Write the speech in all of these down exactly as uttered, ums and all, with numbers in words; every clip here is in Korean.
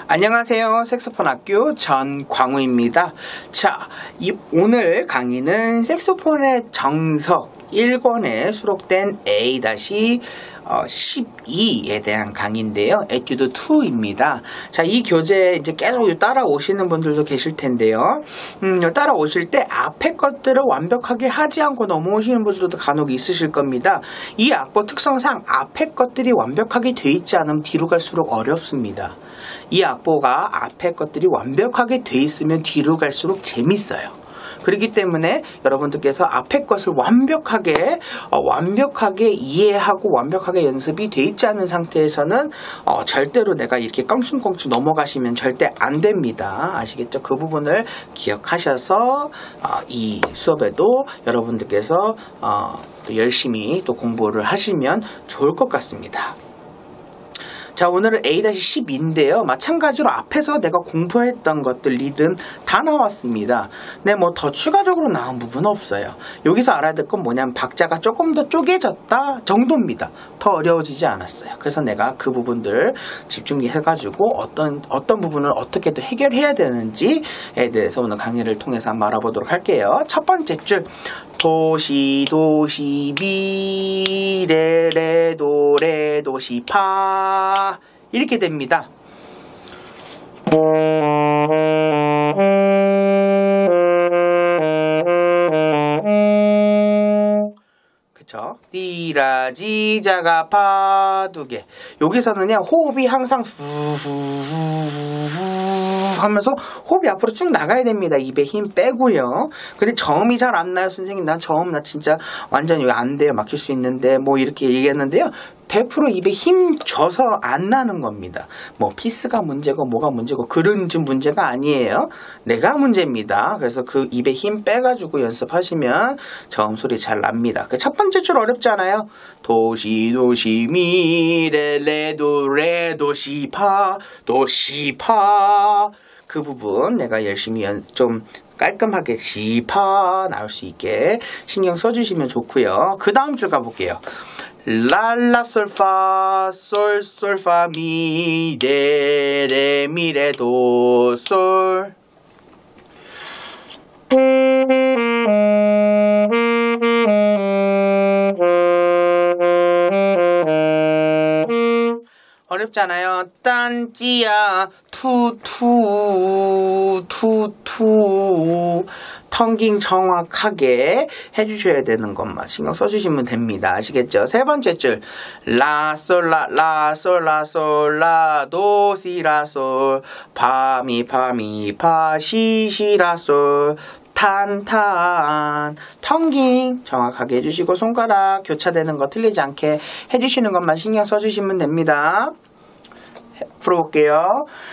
안녕하세요. 색소폰 학교 전광우입니다. 자, 이 오늘 강의는 색소폰의 정석 일 권에 수록된 에이 십이에 대한 강의인데요. 에튜드 이입니다. 자, 이 교재 이제 계속 따라오시는 분들도 계실 텐데요. 음, 따라오실 때 앞에 것들을 완벽하게 하지 않고 넘어오시는 분들도 간혹 있으실 겁니다. 이 악보 특성상 앞에 것들이 완벽하게 돼 있지 않으면 뒤로 갈수록 어렵습니다. 이 악보가 앞에 것들이 완벽하게 돼 있으면 뒤로 갈수록 재밌어요. 그렇기 때문에 여러분들께서 앞에 것을 완벽하게 어, 완벽하게 이해하고 완벽하게 연습이 돼 있지 않은 상태에서는 어, 절대로 내가 이렇게 껑충껑충 넘어가시면 절대 안 됩니다. 아시겠죠? 그 부분을 기억하셔서 어, 이 수업에도 여러분들께서 어, 또 열심히 또 공부를 하시면 좋을 것 같습니다. 자, 오늘은 에이 십이인데요. 마찬가지로 앞에서 내가 공부했던 것들 리듬 다 나왔습니다. 네, 뭐 더 추가적으로 나온 부분은 없어요. 여기서 알아야 될 건 뭐냐면 박자가 조금 더 쪼개졌다 정도입니다. 더 어려워지지 않았어요. 그래서 내가 그 부분들 집중해가지고 어떤 어떤 부분을 어떻게 더 해결해야 되는지에 대해서 오늘 강의를 통해서 한번 알아보도록 할게요. 첫 번째 줄 도시 도시 미 레 레 도 레 도 시 파 이렇게 됩니다. 그쵸? 띠라지 자가 파 두 개. 여기서는요 호흡이 항상 후후후후 하면서 호흡이 앞으로 쭉 나가야 됩니다. 입에 힘 빼고요. 근데 저음이 잘 안 나요. 선생님 난 저음 나 진짜 완전히 안 돼요. 막힐 수 있는데 뭐 이렇게 얘기했는데요. 백 퍼센트 입에 힘 줘서 안 나는 겁니다. 뭐 피스가 문제고 뭐가 문제고 그런 좀 문제가 아니에요. 내가 문제입니다. 그래서 그 입에 힘 빼가지고 연습하시면 저음 소리 잘 납니다. 그 첫 번째 줄 어렵지 않아요? 도시 도시 미 레 레 도 레 도 시 파 도 시 파 그 부분 내가 열심히 연, 좀 깔끔하게 시파 나올 수 있게 신경 써주시면 좋고요. 그 다음 줄 가볼게요. 랄라 솔파 솔 솔파 미 레 레 미 레 도 솔 어렵잖아요. 딴지야 투투 투투 텅깅 정확하게 해주셔야 되는 것만 신경 써주시면 됩니다. 아시겠죠? 세 번째 줄 라솔라 라솔라솔라 도시라솔 파미 파미 파 시시라솔 탄탄 텅깅 정확하게 해주시고 손가락 교차되는 거 틀리지 않게 해주시는 것만 신경 써주시면 됩니다. 풀어볼게요.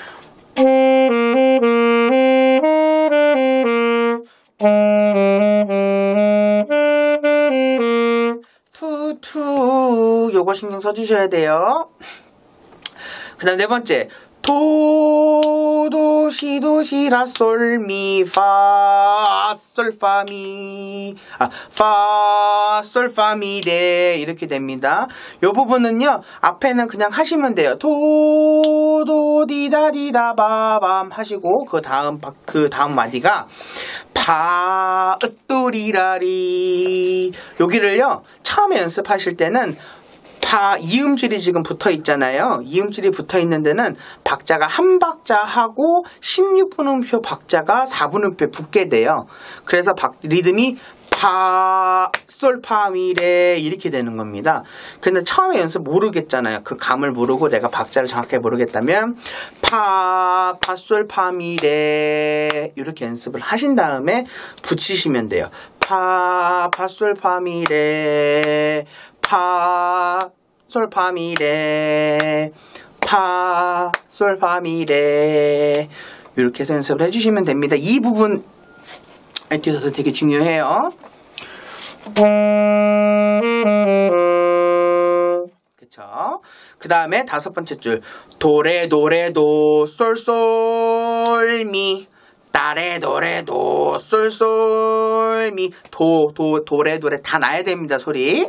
투투 요거 신경 써주셔야 돼요. 그 다음 네 번째 도, 도, 시, 도, 시, 라, 솔, 미, 파, 솔, 파, 미, 아, 파, 솔, 파, 미, 레 이렇게 됩니다. 요 부분은요 앞에는 그냥 하시면 돼요. 도, 도, 디, 다, 디, 다, 바, 밤 하시고 그 다음 그 다음 마디가 파, 으, 또, 리, 라, 리 여기를요 처음에 연습하실 때는 파 이음줄이 지금 붙어 있잖아요. 이음줄이 붙어 있는 데는 박자가 한 박자 하고 십육 분음표 박자가 사 분음표에 붙게 돼요. 그래서 박, 리듬이 파, 솔, 파, 미, 레 이렇게 되는 겁니다. 근데 처음에 연습 모르겠잖아요. 그 감을 모르고 내가 박자를 정확하게 모르겠다면 파, 파, 솔, 파, 미, 레 이렇게 연습을 하신 다음에 붙이시면 돼요. 파, 파, 솔, 파, 미, 레 파, 솔, 파, 미, 레 파, 솔, 파, 미, 레 이렇게 해서 연습을 해주시면 됩니다. 이 부분 에튜드에서 되게 중요해요. 그쵸? 그 다음에 다섯 번째 줄 도레 도레 도 솔 솔 미 따레 도레 도 솔 솔 미 도 도 도레 도레 다 나야 됩니다. 소리.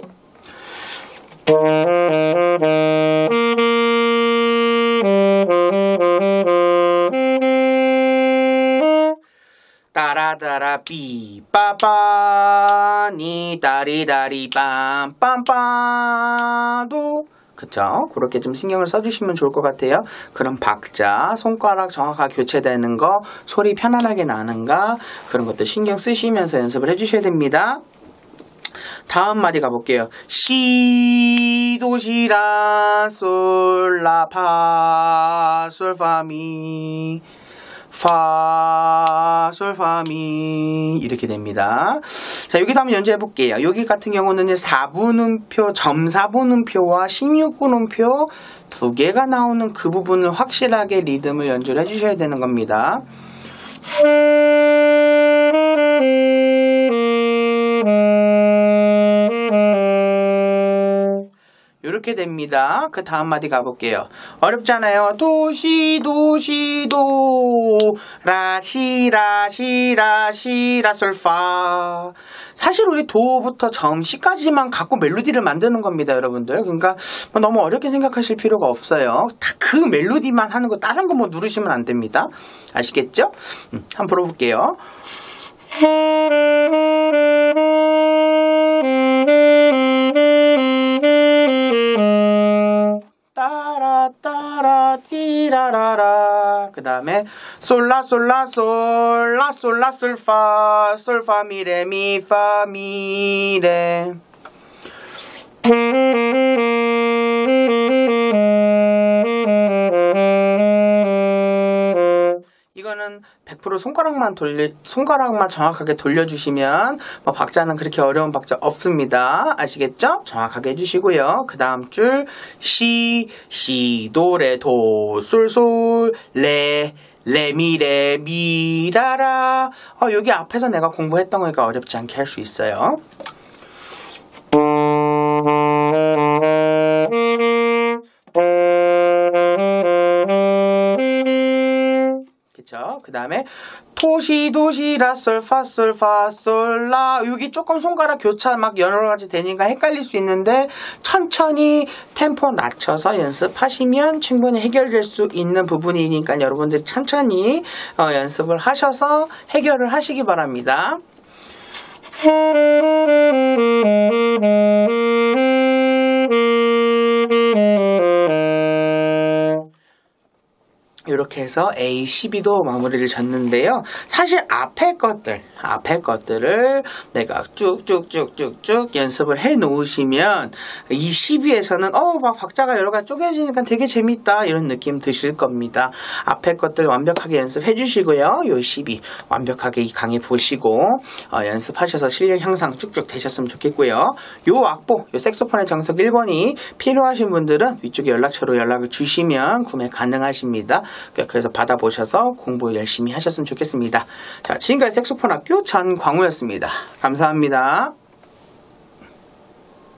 따라라라 삐빠빠 니 다리다리 빰빰빰빠도 그쵸? 그렇게 좀 신경을 써주시면 좋을 것 같아요. 그럼 박자, 손가락 정확하게 교체되는 거, 소리 편안하게 나는가 그런 것도 신경 쓰시면서 연습을 해주셔야 됩니다. 다음 마디 가볼게요. 시, 도, 시, 라, 솔, 라, 파, 솔, 파, 미, 파, 솔, 파, 미 이렇게 됩니다. 자, 여기도 한번 연주해 볼게요. 여기 같은 경우는 사 분음표, 점사 분음표와 십육 분음표 두 개가 나오는 그 부분을 확실하게 리듬을 연주를 해주셔야 되는 겁니다. 이렇게 됩니다. 그 다음 마디 가볼게요. 어렵잖아요. 도시 도시 도 라시 라시 라시 라솔파 사실 우리 도부터 점 시까지만 갖고 멜로디를 만드는 겁니다, 여러분들. 그러니까 뭐 너무 어렵게 생각하실 필요가 없어요. 다 그 멜로디만 하는 거 다른 거 뭐 누르시면 안 됩니다. 아시겠죠? 음, 한번 불어볼게요. 따라 따라 티라라라 그 다음에 솔라 솔라 솔라 솔라 솔파 솔파 미레 미파 미레 이거는 백 퍼센트 손가락만 돌려, 손가락만 정확하게 돌려주시면 뭐 박자는 그렇게 어려운 박자 없습니다. 아시겠죠? 정확하게 해주시고요. 그 다음 줄 시, 시, 도, 레, 도, 솔, 솔, 레, 레, 미, 레, 미, 라, 라. 어, 여기 앞에서 내가 공부했던 거니까 어렵지 않게 할 수 있어요. 그 다음에 토시 도시 라 솔 파 솔 파 솔 라 여기 조금 손가락 교차 막 여러 가지 되니까 헷갈릴 수 있는데 천천히 템포 낮춰서 연습하시면 충분히 해결될 수 있는 부분이니까 여러분들 천천히 어, 연습을 하셔서 해결을 하시기 바랍니다. 이렇게 해서 에이 십이도 마무리를 졌는데요. 사실 앞에 것들, 앞에 것들을 내가 쭉쭉쭉쭉쭉 연습을 해 놓으시면 이 십이에서는 어, 막 박자가 여러 가지 쪼개지니까 되게 재밌다 이런 느낌 드실 겁니다. 앞에 것들 완벽하게 연습해 주시고요. 요 십이 완벽하게 이 강의 보시고 어, 연습하셔서 실력 향상 쭉쭉 되셨으면 좋겠고요. 요 악보, 요 색소폰의 정석 일 번이 필요하신 분들은 위쪽에 연락처로 연락을 주시면 구매 가능하십니다. 그래서 받아보셔서 공부 열심히 하셨으면 좋겠습니다. 자, 지금까지 색소폰 학교 전광우였습니다. 감사합니다.